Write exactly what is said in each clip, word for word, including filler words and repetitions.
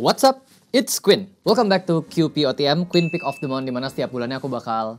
What's up? It's Quinn. Welcome back to Q P O T M, Quinn Pick of the Month, dimana setiap bulannya aku bakal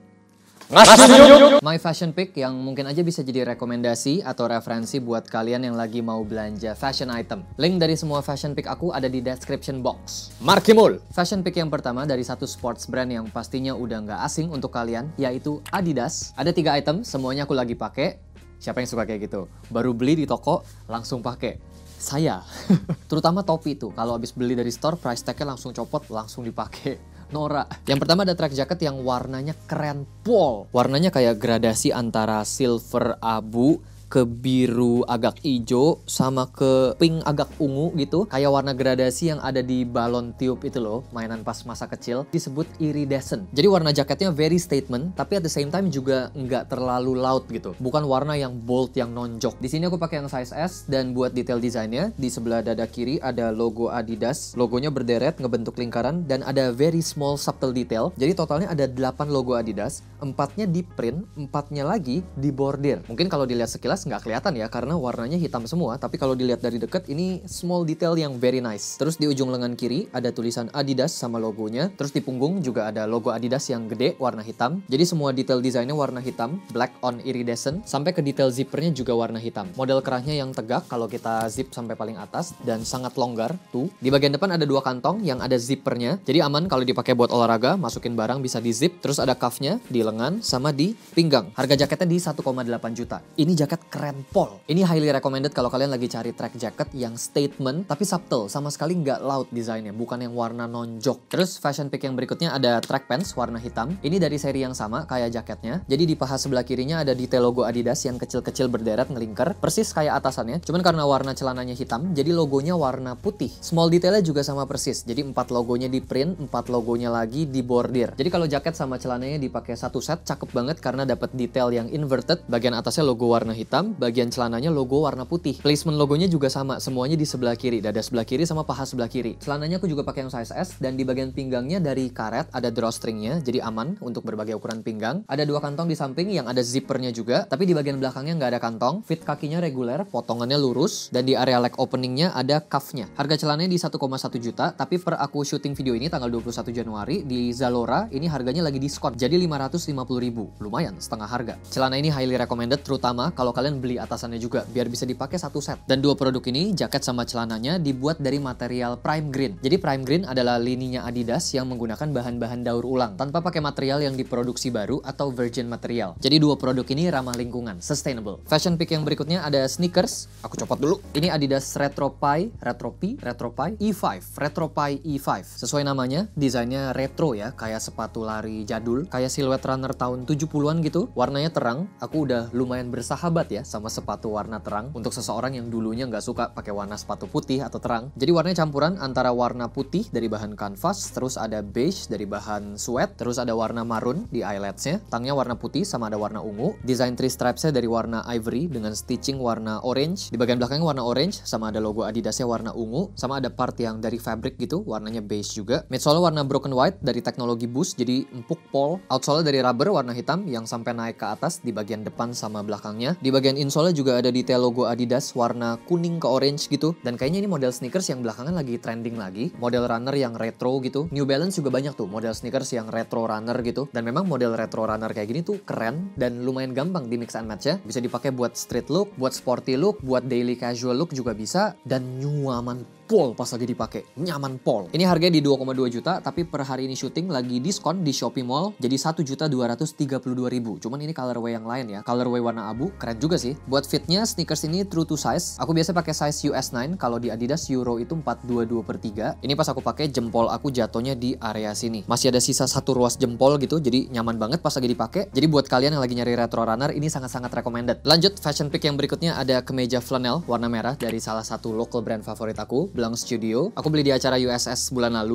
ngasih my fashion pick yang mungkin aja bisa jadi rekomendasi atau referensi buat kalian yang lagi mau belanja fashion item. Link dari semua fashion pick aku ada di description box. Markimul. Fashion pick yang pertama dari satu sports brand yang pastinya udah nggak asing untuk kalian, yaitu Adidas. Ada tiga item, semuanya aku lagi pakai. Siapa yang suka kayak gitu? Baru beli di toko, langsung pakai. Saya. Terutama topi itu, kalau habis beli dari store, price tag-nya langsung copot, langsung dipakai. Nora. Yang pertama ada track jacket yang warnanya keren pol. Warnanya kayak gradasi antara silver abu ke biru agak hijau sama ke pink agak ungu gitu. Kayak warna gradasi yang ada di balon tiup itu loh, mainan pas masa kecil, disebut iridescent. Jadi warna jaketnya very statement, tapi at the same time juga nggak terlalu loud gitu. Bukan warna yang bold, yang nonjok. Di sini aku pakai yang size S, dan buat detail desainnya, di sebelah dada kiri ada logo Adidas. Logonya berderet, ngebentuk lingkaran, dan ada very small subtle detail. Jadi totalnya ada delapan logo Adidas, empatnya di print, empatnya lagi di bordir. Mungkin kalau dilihat sekilas nggak kelihatan ya karena warnanya hitam semua, tapi kalau dilihat dari dekat ini small detail yang very nice. Terus di ujung lengan kiri ada tulisan Adidas sama logonya. Terus di punggung juga ada logo Adidas yang gede warna hitam. Jadi semua detail desainnya warna hitam, black on iridescent, sampai ke detail zippernya juga warna hitam. Model kerahnya yang tegak kalau kita zip sampai paling atas dan sangat longgar tuh. Di bagian depan ada dua kantong yang ada zippernya, jadi aman kalau dipakai buat olahraga, masukin barang bisa di zip. Terus ada cuffnya di lengan sama di pinggang. Harga jaketnya di satu koma delapan juta. Ini jaket keren pol. Ini highly recommended kalau kalian lagi cari track jacket yang statement tapi subtle, sama sekali nggak loud desainnya, bukan yang warna nonjok. Terus fashion pick yang berikutnya ada track pants warna hitam. Ini dari seri yang sama kayak jaketnya. Jadi di paha sebelah kirinya ada detail logo Adidas yang kecil-kecil berderet ngelingkar, persis kayak atasannya. Cuman karena warna celananya hitam, jadi logonya warna putih. Small detailnya juga sama persis. Jadi empat logonya di print, empat logonya lagi di bordir. Jadi kalau jaket sama celananya dipakai satu set, cakep banget karena dapat detail yang inverted. Bagian atasnya logo warna hitam, bagian celananya logo warna putih. Placement logonya juga sama, semuanya di sebelah kiri, dada sebelah kiri sama paha sebelah kiri. Celananya aku juga pakai yang size S, dan di bagian pinggangnya dari karet ada drawstringnya, jadi aman untuk berbagai ukuran pinggang. Ada dua kantong di samping yang ada zippernya juga, tapi di bagian belakangnya nggak ada kantong. Fit kakinya reguler, potongannya lurus, dan di area leg openingnya ada cuffnya. Harga celananya di satu koma satu juta, tapi per aku syuting video ini tanggal dua puluh satu Januari di Zalora, ini harganya lagi diskon, jadi lima ratus lima puluh ribu, lumayan setengah harga. Celana ini highly recommended, terutama kalau kalian beli atasannya juga, biar bisa dipakai satu set. Dan dua produk ini, jaket sama celananya, dibuat dari material Prime Green. Jadi Prime Green adalah lininya Adidas yang menggunakan bahan-bahan daur ulang, tanpa pakai material yang diproduksi baru atau virgin material. Jadi dua produk ini ramah lingkungan, sustainable. Fashion pick yang berikutnya ada sneakers. Aku copot dulu. Ini Adidas RetroPie, RetroPie, RetroPie E lima, RetroPie E lima. Sesuai namanya, desainnya retro ya, kayak sepatu lari jadul, kayak siluet runner tahun tujuh puluhan gitu. Warnanya terang. Aku udah lumayan bersahabat ya sama sepatu warna terang untuk seseorang yang dulunya nggak suka pakai warna sepatu putih atau terang. Jadi warnanya campuran antara warna putih dari bahan kanvas, terus ada beige dari bahan sweat, terus ada warna marun di eyeletsnya, tangnya warna putih sama ada warna ungu. Desain three stripesnya dari warna ivory dengan stitching warna orange. Di bagian belakangnya warna orange sama ada logo Adidasnya warna ungu, sama ada part yang dari fabric gitu, warnanya beige juga. Midsole warna broken white dari teknologi boost, jadi empuk pol. Outsole dari rubber warna hitam yang sampai naik ke atas di bagian depan sama belakangnya. Di bagian insole juga ada detail logo Adidas warna kuning ke orange gitu. Dan kayaknya ini model sneakers yang belakangan lagi trending lagi. Model runner yang retro gitu. New Balance juga banyak tuh model sneakers yang retro runner gitu. Dan memang model retro runner kayak gini tuh keren dan lumayan gampang di mix and match ya. Bisa dipakai buat street look, buat sporty look, buat daily casual look juga bisa. Dan nyaman pol pas lagi dipakai, nyaman pol. Ini harganya di dua koma dua juta, tapi per hari ini syuting lagi diskon di Shopee Mall jadi satu juta dua ratus tiga puluh dua ribu. Cuman ini colorway yang lain ya. Colorway warna abu, keren juga sih. Buat fitnya sneakers ini true to size. Aku biasa pakai size U S nine, kalau di Adidas Euro itu empat dua dua per tiga. Ini pas aku pakai jempol aku jatuhnya di area sini. Masih ada sisa satu ruas jempol gitu, jadi nyaman banget pas lagi dipakai. Jadi buat kalian yang lagi nyari retro runner, ini sangat-sangat recommended. Lanjut fashion pick yang berikutnya ada kemeja flanel warna merah dari salah satu local brand favorit aku, Blank Studio. Aku beli di acara U S S bulan lalu.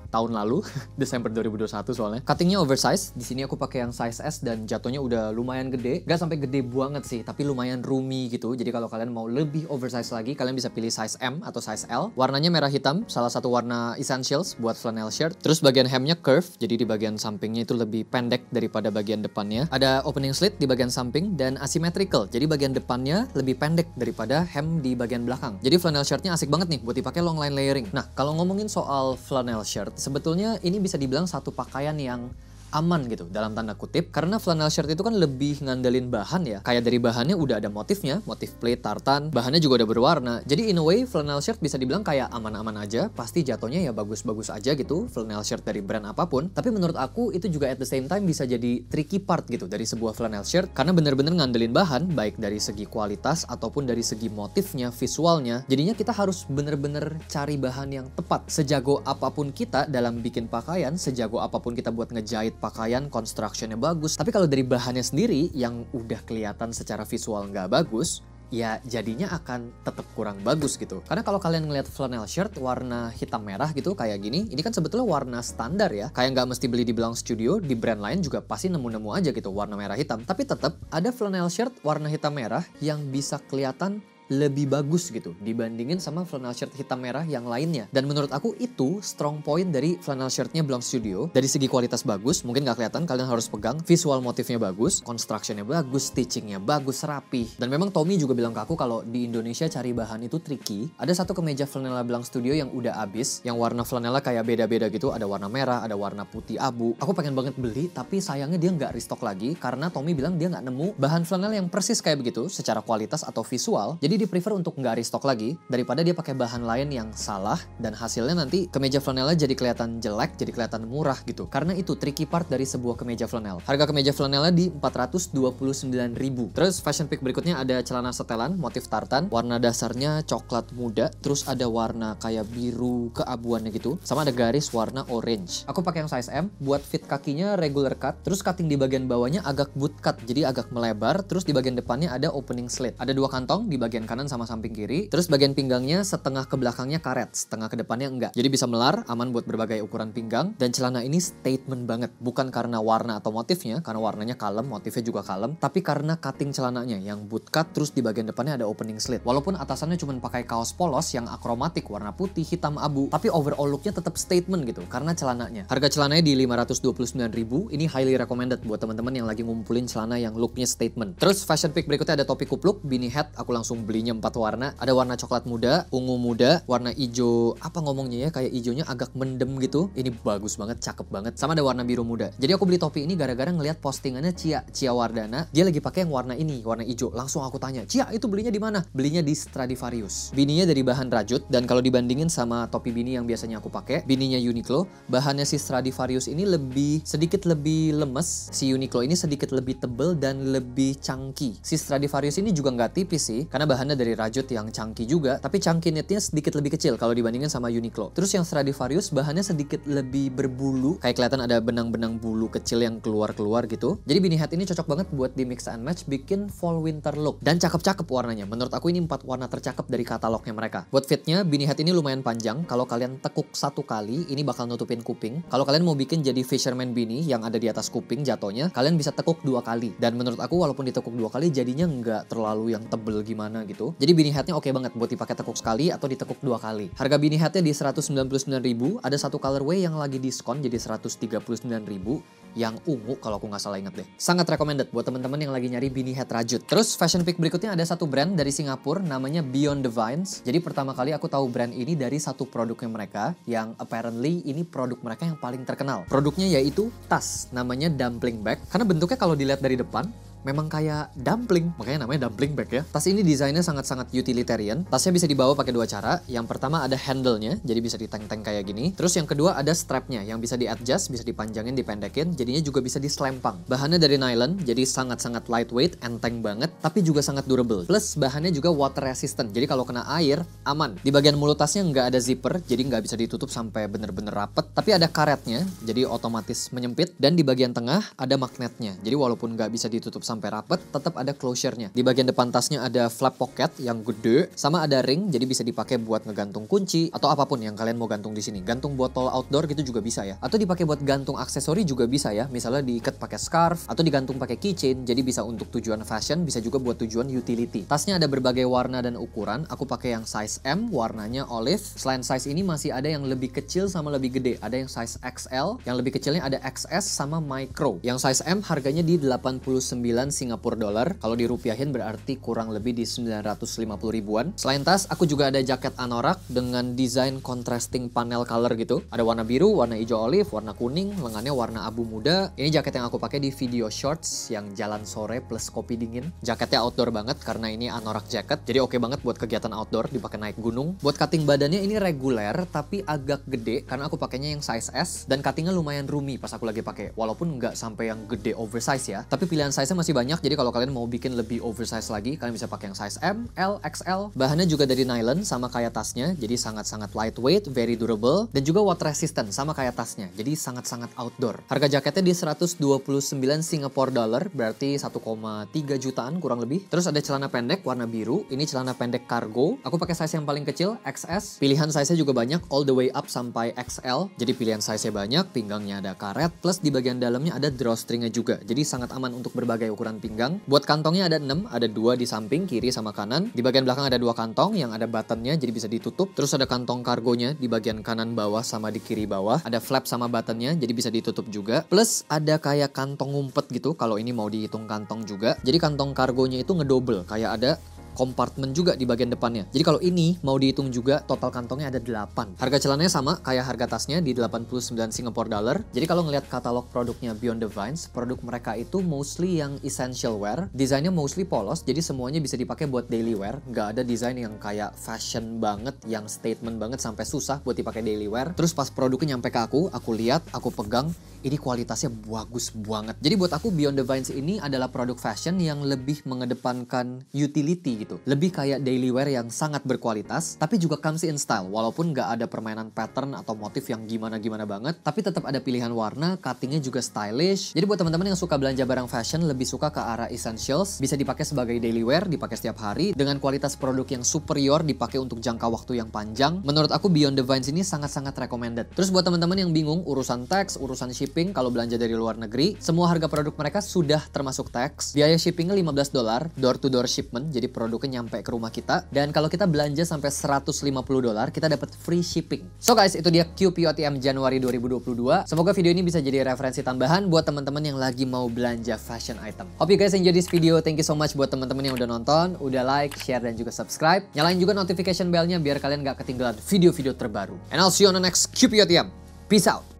tahun lalu, Desember dua ribu dua puluh satu soalnya. Cuttingnya oversize. Di sini aku pakai yang size S dan jatuhnya udah lumayan gede. Gak sampai gede banget sih, tapi lumayan roomy gitu. Jadi kalau kalian mau lebih oversize lagi, kalian bisa pilih size M atau size L. Warnanya merah hitam, salah satu warna essentials buat flannel shirt. Terus bagian hemnya curve, jadi di bagian sampingnya itu lebih pendek daripada bagian depannya. Ada opening slit di bagian samping dan asymmetrical. Jadi bagian depannya lebih pendek daripada hem di bagian belakang. Jadi flannel shirtnya asik banget nih buat dipakai long line layering. Nah, kalau ngomongin soal flannel shirt, sebetulnya ini bisa dibilang satu pakaian yang aman gitu dalam tanda kutip, karena flannel shirt itu kan lebih ngandelin bahan ya. Kayak dari bahannya udah ada motifnya, motif pleat, tartan, bahannya juga udah berwarna. Jadi in a way flannel shirt bisa dibilang kayak aman-aman aja, pasti jatuhnya ya bagus-bagus aja gitu flannel shirt dari brand apapun. Tapi menurut aku itu juga at the same time bisa jadi tricky part gitu dari sebuah flannel shirt, karena bener-bener ngandelin bahan baik dari segi kualitas ataupun dari segi motifnya, visualnya. Jadinya kita harus bener-bener cari bahan yang tepat. Sejago apapun kita dalam bikin pakaian, sejago apapun kita buat ngejahit pakaian, constructionnya bagus, tapi kalau dari bahannya sendiri yang udah kelihatan secara visual nggak bagus, ya jadinya akan tetap kurang bagus gitu. Karena kalau kalian ngeliat flannel shirt warna hitam merah gitu kayak gini, ini kan sebetulnya warna standar ya, kayak nggak mesti beli di Belang Studio, di brand lain juga pasti nemu-nemu aja gitu warna merah hitam. Tapi tetap ada flannel shirt warna hitam merah yang bisa kelihatan lebih bagus gitu dibandingin sama flannel shirt hitam merah yang lainnya. Dan menurut aku itu strong point dari flannel shirtnya Belang Studio. Dari segi kualitas bagus, mungkin gak kelihatan, kalian harus pegang. Visual motifnya bagus, constructionnya bagus, stitchingnya bagus, rapi. Dan memang Tommy juga bilang ke aku kalau di Indonesia cari bahan itu tricky. Ada satu kemeja flanela Belang Studio yang udah habis, yang warna flanela kayak beda-beda gitu. Ada warna merah, ada warna putih abu. Aku pengen banget beli, tapi sayangnya dia nggak restock lagi karena Tommy bilang dia nggak nemu bahan flanel yang persis kayak begitu secara kualitas atau visual. Jadi dia prefer untuk nggak restock lagi daripada dia pakai bahan lain yang salah dan hasilnya nanti kemeja flanelnya jadi kelihatan jelek, jadi kelihatan murah gitu. Karena itu tricky part dari sebuah kemeja flanel. Harga kemeja flanelnya di empat ratus dua puluh sembilan ribu. Terus fashion pick berikutnya ada celana setelan motif tartan, warna dasarnya coklat muda, terus ada warna kayak biru keabuannya gitu, sama ada garis warna orange. Aku pakai yang size M, buat fit kakinya regular cut, terus cutting di bagian bawahnya agak boot cut, jadi agak melebar, terus di bagian depannya ada opening slit. Ada dua kantong di bagian kanan sama samping kiri, terus bagian pinggangnya setengah ke belakangnya karet, setengah ke depannya enggak. Jadi bisa melar, aman buat berbagai ukuran pinggang, dan celana ini statement banget. Bukan karena warna atau motifnya, karena warnanya kalem, motifnya juga kalem, tapi karena cutting celananya yang boot cut, terus di bagian depannya ada opening slit. Walaupun atasannya cuma pakai kaos polos yang akromatik warna putih, hitam, abu, tapi overall looknya tetap statement gitu, karena celananya. Harga celananya di lima ratus dua puluh sembilan ribu, ini highly recommended buat teman-teman yang lagi ngumpulin celana yang looknya statement. Terus fashion pick berikutnya ada topi kupluk, beanie hat, aku langsung belinya empat warna. Ada warna coklat muda, ungu muda, warna hijau, apa ngomongnya ya, kayak hijaunya agak mendem gitu. Ini bagus banget, cakep banget. Sama ada warna biru muda. Jadi aku beli topi ini gara-gara ngelihat postingannya Cia, Cia Wardana. Dia lagi pakai yang warna ini, warna hijau. Langsung aku tanya, "Cia, itu belinya di mana?" Belinya di Stradivarius. Bininya dari bahan rajut, dan kalau dibandingin sama topi bini yang biasanya aku pakai, bininya Uniqlo, bahannya si Stradivarius ini lebih sedikit lebih lemes. Si Uniqlo ini sedikit lebih tebel dan lebih chunky. Si Stradivarius ini juga nggak tipis sih, karena bahannya dari rajut yang chunky juga, tapi chunky knitnya sedikit lebih kecil kalau dibandingin sama Uniqlo. Terus yang Stradivarius bahannya sedikit lebih berbulu, kayak kelihatan ada benang-benang bulu kecil yang keluar-keluar gitu. Jadi beanie hat ini cocok banget buat di mix and match, bikin fall winter look. Dan cakep-cakep warnanya. Menurut aku ini empat warna tercakep dari katalognya mereka. Buat fitnya, beanie hat ini lumayan panjang. Kalau kalian tekuk satu kali, ini bakal nutupin kuping. Kalau kalian mau bikin jadi fisherman beanie yang ada di atas kuping jatuhnya, kalian bisa tekuk dua kali. Dan menurut aku walaupun ditekuk dua kali, jadinya nggak terlalu yang tebel gimana gitu. Jadi beanie hatnya oke banget buat dipakai tekuk sekali atau ditekuk dua kali. Harga beanie hatnya di seratus sembilan puluh sembilan ribu. Ada satu colorway yang lagi diskon jadi seratus tiga puluh sembilan ribu, yang ungu kalau aku nggak salah inget deh. Sangat recommended buat teman-teman yang lagi nyari beanie hat rajut. Terus fashion pick berikutnya ada satu brand dari Singapura namanya Beyond the Vines. Jadi pertama kali aku tahu brand ini dari satu produknya mereka yang apparently ini produk mereka yang paling terkenal. Produknya yaitu tas, namanya dumpling bag. Karena bentuknya kalau dilihat dari depan memang kayak dumpling, makanya namanya dumpling bag ya. Tas ini desainnya sangat-sangat utilitarian. Tasnya bisa dibawa pakai dua cara. Yang pertama ada handle-nya, jadi bisa diteng-teng kayak gini. Terus yang kedua ada strap-nya, yang bisa di-adjust, bisa dipanjangin, dipendekin, jadinya juga bisa diselempang. Bahannya dari nylon, jadi sangat-sangat lightweight, enteng banget, tapi juga sangat durable. Plus bahannya juga water resistant, jadi kalau kena air, aman. Di bagian mulut tasnya nggak ada zipper, jadi nggak bisa ditutup sampai bener-bener rapet, tapi ada karetnya, jadi otomatis menyempit. Dan di bagian tengah ada magnetnya, jadi walaupun nggak bisa ditutup sampai rapet, tetap ada closure-nya. Di bagian depan tasnya ada flap pocket yang gede, sama ada ring, jadi bisa dipakai buat ngegantung kunci atau apapun yang kalian mau gantung di sini. Gantung botol outdoor gitu juga bisa ya. Atau dipakai buat gantung aksesori juga bisa ya. Misalnya diikat pakai scarf atau digantung pakai keychain. Jadi bisa untuk tujuan fashion, bisa juga buat tujuan utility. Tasnya ada berbagai warna dan ukuran. Aku pakai yang size M, warnanya olive. Selain size ini masih ada yang lebih kecil sama lebih gede. Ada yang size X L, yang lebih kecilnya ada X S sama micro. Yang size M harganya di delapan puluh sembilan Singapura dollar. Kalau dirupiahin berarti kurang lebih di sembilan ratus lima puluh ribuan. Selain tas, aku juga ada jaket anorak dengan desain contrasting panel color gitu. Ada warna biru, warna hijau olive, warna kuning, lengannya warna abu muda. Ini jaket yang aku pakai di video shorts yang jalan sore plus kopi dingin. Jaketnya outdoor banget karena ini anorak jacket. Jadi oke banget buat kegiatan outdoor, dipakai naik gunung. Buat cutting badannya ini reguler tapi agak gede karena aku pakainya yang size S dan cuttingnya lumayan roomy pas aku lagi pakai. Walaupun nggak sampai yang gede oversize ya. Tapi pilihan size-nya masih banyak. Jadi kalau kalian mau bikin lebih oversize lagi, kalian bisa pakai yang size M, L, X L. Bahannya juga dari nylon sama kayak tasnya. Jadi sangat-sangat lightweight, very durable, dan juga water resistant sama kayak tasnya. Jadi sangat-sangat outdoor. Harga jaketnya di seratus dua puluh sembilan Singapore dollar, berarti satu koma tiga jutaan kurang lebih. Terus ada celana pendek warna biru. Ini celana pendek cargo. Aku pakai size yang paling kecil, X S. Pilihan size-nya juga banyak, all the way up sampai X L. Jadi pilihan size-nya banyak, pinggangnya ada karet, plus di bagian dalamnya ada drawstring-nya juga. Jadi sangat aman untuk berbagai ukuran pinggang. Buat kantongnya ada enam, ada dua di samping, kiri sama kanan. Di bagian belakang ada dua kantong yang ada buttonnya, jadi bisa ditutup. Terus ada kantong kargonya di bagian kanan bawah sama di kiri bawah. Ada flap sama buttonnya, jadi bisa ditutup juga. Plus ada kayak kantong ngumpet gitu, kalau ini mau dihitung kantong juga. Jadi kantong kargonya itu ngedouble, kayak ada kompartemen juga di bagian depannya. Jadi kalau ini mau dihitung juga total kantongnya ada delapan. Harga celananya sama kayak harga tasnya di delapan puluh sembilan Singapore dollar. Jadi kalau ngelihat katalog produknya Beyond the Vines, produk mereka itu mostly yang essential wear. Desainnya mostly polos, jadi semuanya bisa dipakai buat daily wear. Nggak ada desain yang kayak fashion banget, yang statement banget sampai susah buat dipakai daily wear. Terus pas produknya nyampe ke aku, aku lihat, aku pegang, ini kualitasnya bagus banget. Jadi buat aku Beyond the Vines ini adalah produk fashion yang lebih mengedepankan utility gitu. Lebih kayak daily wear yang sangat berkualitas, tapi juga comes in style. Walaupun nggak ada permainan pattern atau motif yang gimana-gimana banget, tapi tetap ada pilihan warna, cuttingnya juga stylish. Jadi buat teman-teman yang suka belanja barang fashion, lebih suka ke arah essentials, bisa dipakai sebagai daily wear, dipakai setiap hari, dengan kualitas produk yang superior, dipakai untuk jangka waktu yang panjang. Menurut aku Beyond the Vines ini sangat-sangat recommended. Terus buat teman-teman yang bingung urusan tax, urusan shipping, kalau belanja dari luar negeri, semua harga produk mereka sudah termasuk tax. Biaya shippingnya lima belas dolar, door to door shipment, jadi produknya nyampe ke rumah kita. Dan kalau kita belanja sampai seratus lima puluh dolar, kita dapat free shipping. So guys, itu dia Q P O T M Januari dua ribu dua puluh dua. Semoga video ini bisa jadi referensi tambahan buat teman-teman yang lagi mau belanja fashion item. Hope you guys enjoy this video. Thank you so much buat teman-teman yang udah nonton, udah like, share, dan juga subscribe. Nyalain juga notification bell-nya biar kalian gak ketinggalan video-video terbaru. And I'll see you on the next Q P O T M. Peace out.